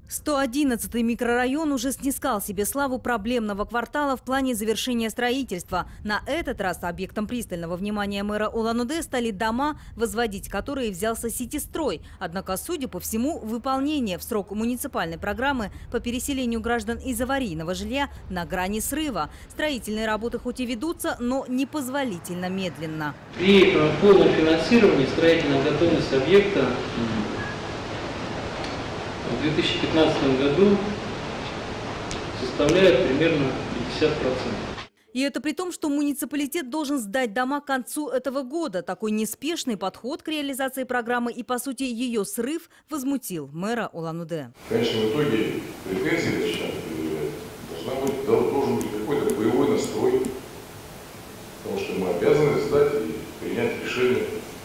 111-й микрорайон уже снискал себе славу проблемного квартала в плане завершения строительства. На этот раз объектом пристального внимания мэра Улан-Удэ стали дома, возводить которые взялся Ситистрой. Однако, судя по всему, выполнение в срок муниципальной программы по переселению граждан из аварийного жилья на грани срыва. Строительные работы хоть и ведутся, но непозволительно медленно. При полном финансировании строительная готовность объекта в 2015 году составляет примерно 50%. И это при том, что муниципалитет должен сдать дома к концу этого года. Такой неспешный подход к реализации программы и, по сути, ее срыв возмутил мэра Улан-Удэ. Конечно, в итоге претензии должен быть какой-то боевой настрой, потому что мы обязаны сдать и принять решение.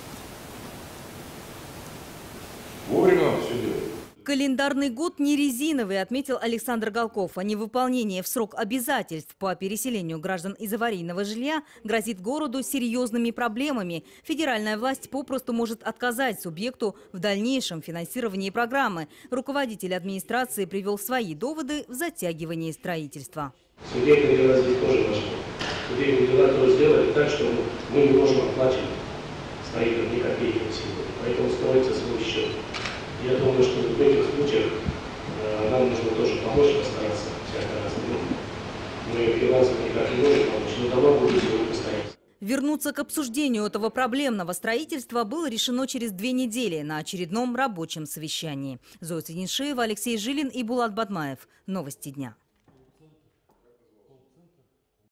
Вовремя надо все делать. Календарный год не резиновый, отметил Александр Галков. А невыполнение в срок обязательств по переселению граждан из аварийного жилья грозит городу серьезными проблемами. Федеральная власть попросту может отказать субъекту в дальнейшем финансировании программы. Руководитель администрации привел свои доводы в затягивании строительства. Субъектные дела здесь тоже важны. Субъектные дела тоже сделали так, что мы не можем оплачивать строителям ни копейки на сегодня. Поэтому строится свой счет. Я думаю, что в этих случаях нам нужно тоже помочь, постараться всяко раз. Мы финансово никак не можем помочь, но дома будут сегодня постараться. Вернуться к обсуждению этого проблемного строительства было решено через 2 недели на очередном рабочем совещании. Зоя Цинишеева, Алексей Жилин и Булат Бадмаев. Новости дня.